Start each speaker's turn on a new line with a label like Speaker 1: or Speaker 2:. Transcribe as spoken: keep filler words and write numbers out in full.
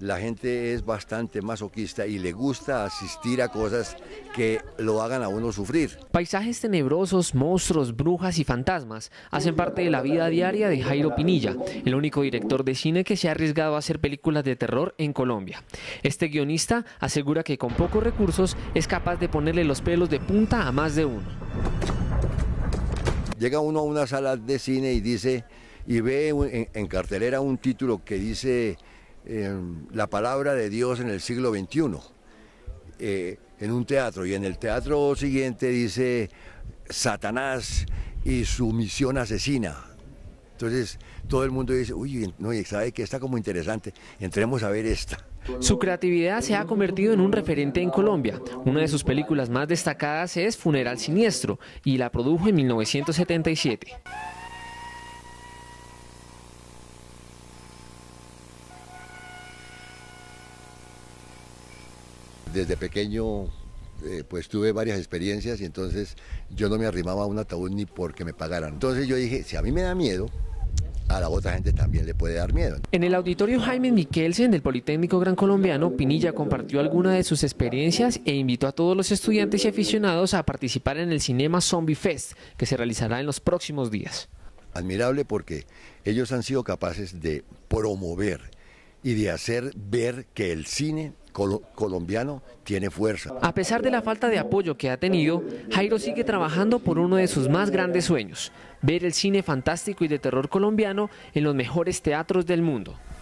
Speaker 1: la gente es bastante masoquista y le gusta asistir a cosas que lo hagan a uno sufrir.
Speaker 2: Paisajes tenebrosos, monstruos, brujas y fantasmas hacen parte de la vida diaria de Jairo Pinilla, el único director de cine que se ha arriesgado a hacer películas de terror en Colombia. Este guionista asegura que con pocos recursos es capaz de ponerle los pelos de punta a más de uno.
Speaker 1: Llega uno a una sala de cine y dice, y ve en, en cartelera un título que dice eh, la palabra de Dios en el siglo veintiuno, eh, en un teatro, y en el teatro siguiente dice Satanás y su misión asesina. Entonces todo el mundo dice, uy, no, ¿sabe qué? Está como interesante, entremos a ver esta.
Speaker 2: Su creatividad se ha convertido en un referente en Colombia. Una de sus películas más destacadas es Funeral Siniestro y la produjo en mil novecientos setenta y siete.
Speaker 1: Desde pequeño eh, pues tuve varias experiencias y entonces yo no me arrimaba a un ataúd ni porque me pagaran. Entonces yo dije, si a mí me da miedo, a la otra gente también le puede dar miedo.
Speaker 2: En el auditorio Jaime Mikkelsen del Politécnico Gran Colombiano, Pinilla compartió algunas de sus experiencias e invitó a todos los estudiantes y aficionados a participar en el Cinema Zombie Fest, que se realizará en los próximos días.
Speaker 1: Admirable porque ellos han sido capaces de promover y de hacer ver que el cine col- colombiano tiene fuerza.
Speaker 2: A pesar de la falta de apoyo que ha tenido, Jairo sigue trabajando por uno de sus más grandes sueños: ver el cine fantástico y de terror colombiano en los mejores teatros del mundo.